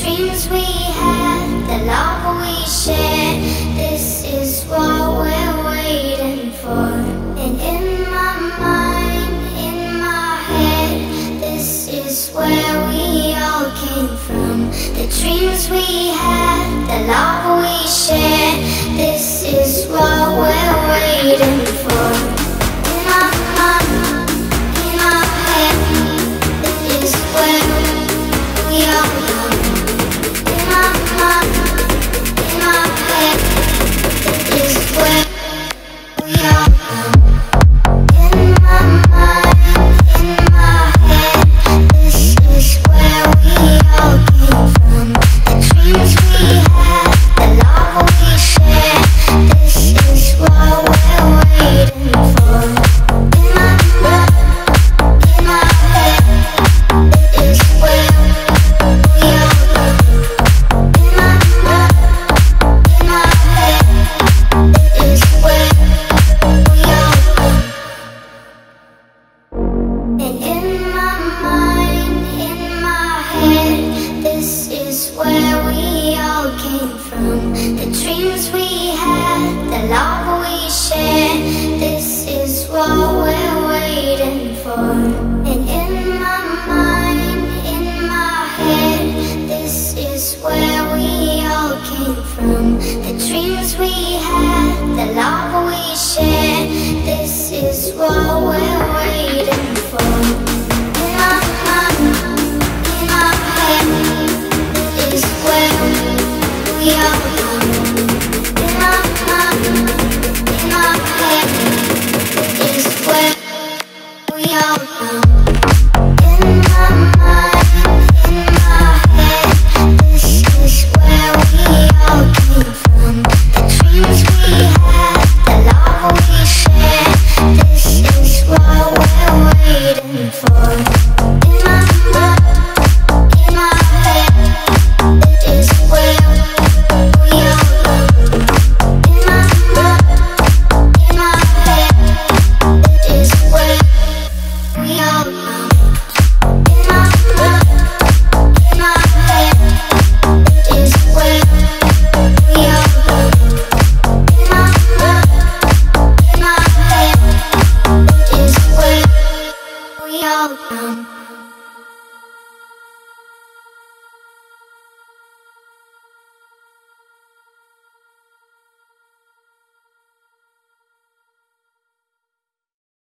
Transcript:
dreams we had, the love we shared, this is what we're waiting for. And in my mind, in my head, this is where we all came from. The dreams we had, the love we shared, this is what we're waiting for.